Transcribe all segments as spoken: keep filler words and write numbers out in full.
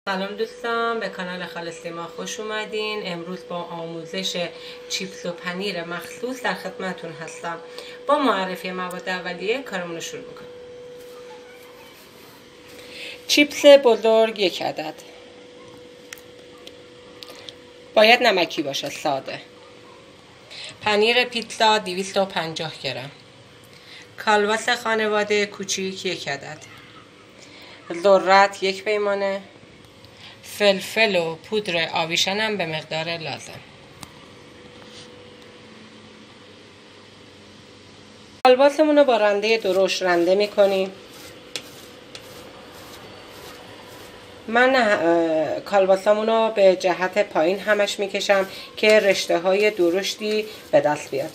سلام دوستان، به کانال خاله سیما خوش اومدین. امروز با آموزش چیپس و پنیر مخصوص در خدمتون هستم. با معرفی مواد اولیه کارمون رو شروع میکنیم. چیپس بزرگ یک عدد، باید نمکی باشه، ساده. پنیر پیتزا دویست و پنجاه گرم. کالباس خانواده کوچیک یک عدد. ذرت یک پیمانه. فلفل و پودر آویشن هم به مقدار لازم. کالباسمون رو با رنده درشت رنده میکنیم. من کالباسمون رو به جهت پایین همش میکشم که رشته های درشتی به دست بیاد.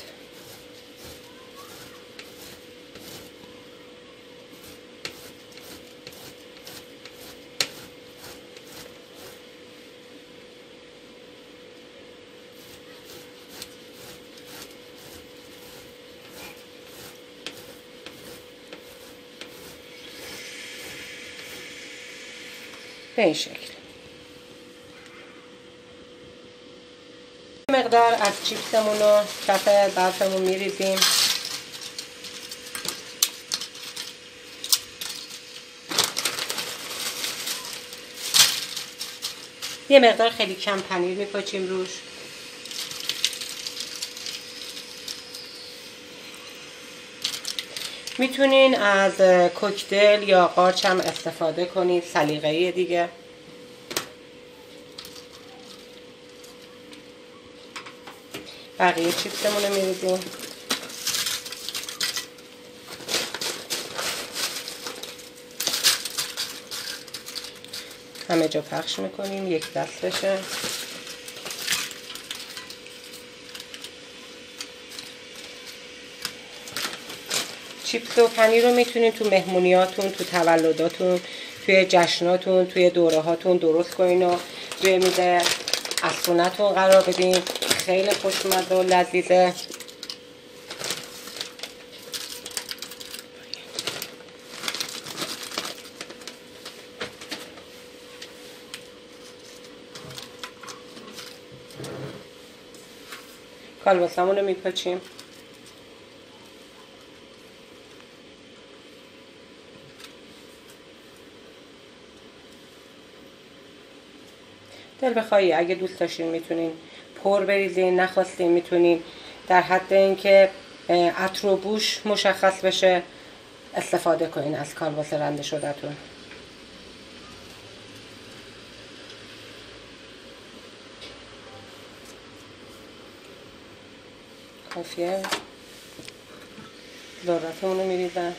به این شکل. مقدار از چیپسمون رو کف برفمون میریزیم. یه مقدار خیلی کم پنیر میپاچیم روش. میتونین از کوکتل یا قارچ هم استفاده کنید، سلیقه‌ای دیگه. بقیه چیپسمون رو میریزیم. همه جا پخش میکنیم یک دست بشه. چیپس و پنیر رو میتونید تو مهمونیاتون، تو تولداتون، توی جشناتون، توی دوره هاتون درست کنین و توی میز عفونتون قرار بدین. خیلی خوشمزه و لذیذه. کالباسمون رو میپاچیم. دل بخوایی اگه دوست داشتین میتونین پر بریزین، نخواستین میتونین در حد اینکه عطر و بوش مشخص بشه استفاده کنین از کالباس رنده شده‌تون. کافیه. ذرتمون رو میریزم.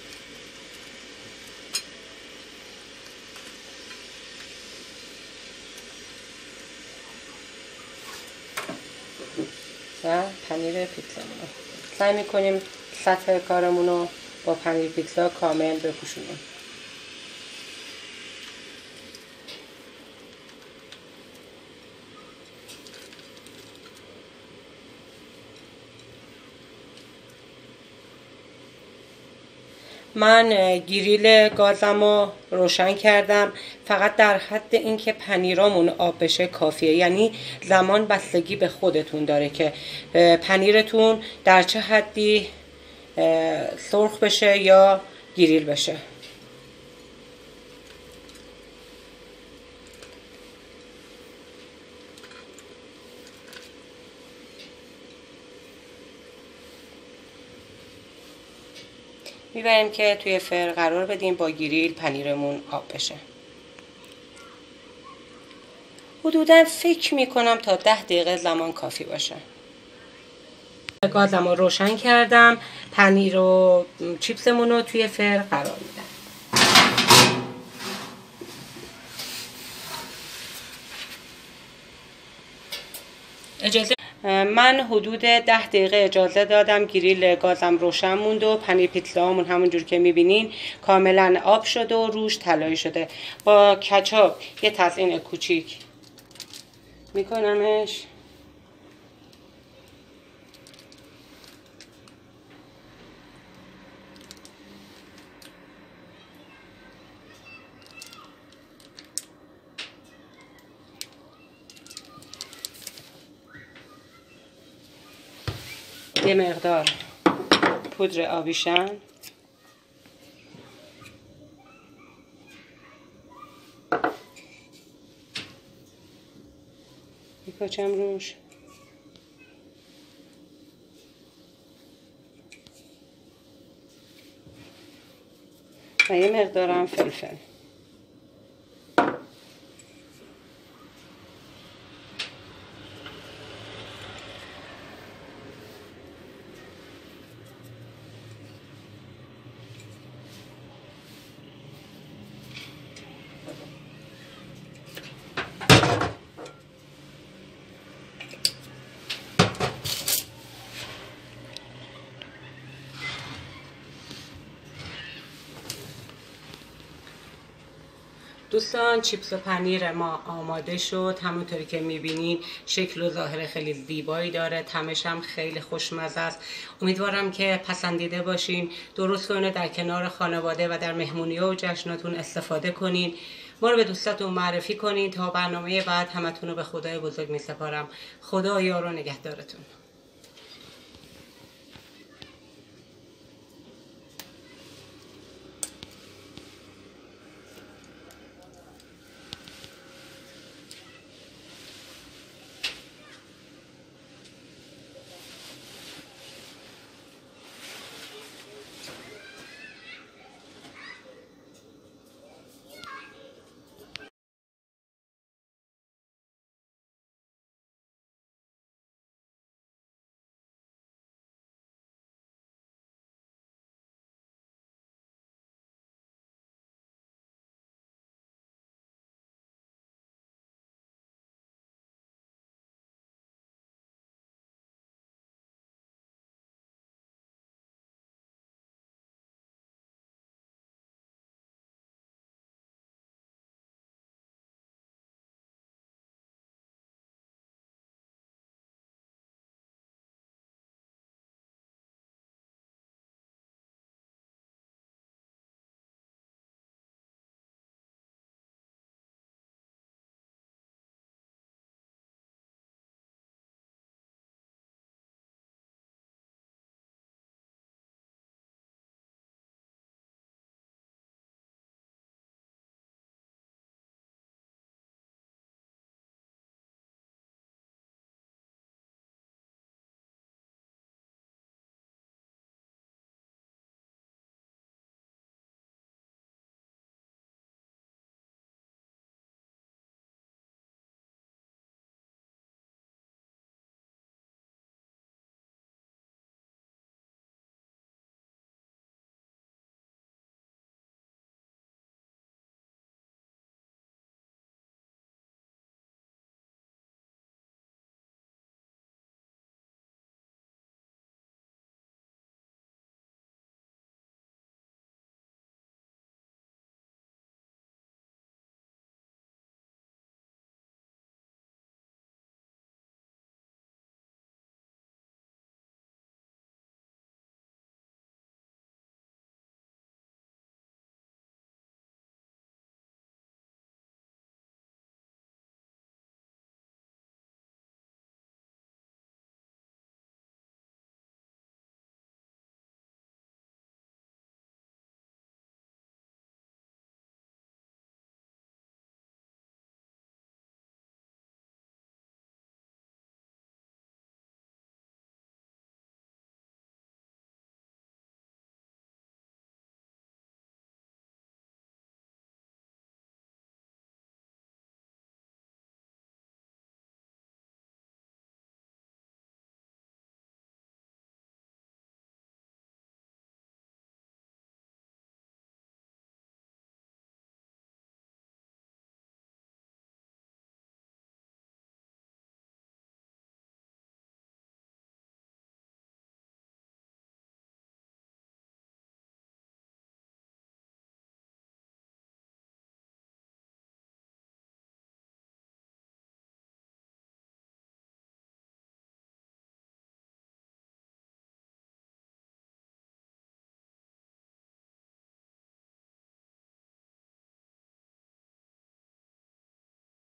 و پنیر پیتزامون رو سعی میکنیم سطح کارمون رو با پنیر پیتزا کامل بپوشونیم. من گریل گازم رو روشن کردم، فقط در حد اینکه پنیرامون آب بشه کافیه. یعنی زمان بستگی به خودتون داره که پنیرتون در چه حدی سرخ بشه یا گریل بشه. میبریم که توی فر قرار بدیم با گریل پنیرمون آب بشه. حدوداً فکر میکنم تا ده دقیقه زمان کافی باشه. گازم رو روشن کردم. پنیر و چیپسمون رو توی فر قرار میدم. اجازه من حدود ده دقیقه اجازه دادم. گریل گازم روشن موند و پنیر پیتزامون همونجور که میبینین کاملا آب شده و روش طلایی شده. با کچاپ یه تزیین کوچیک میکنمش. یه مقدار پودر آویشن، میپاچم روش و یه مقدارم فلفل. دوستان چیپس و پنیر ما آماده شد. همونطوری که میبینین شکل و ظاهر خیلی زیبایی داره، طعمش هم خیلی خوشمزه است. امیدوارم که پسندیده باشین. درست کنه در کنار خانواده و در مهمونی‌ها و جشناتون استفاده کنین. ما رو به دوستاتون معرفی کنین. تا برنامه بعد همتون رو به خدای بزرگ میسپارم. خدا یار و نگهدارتون.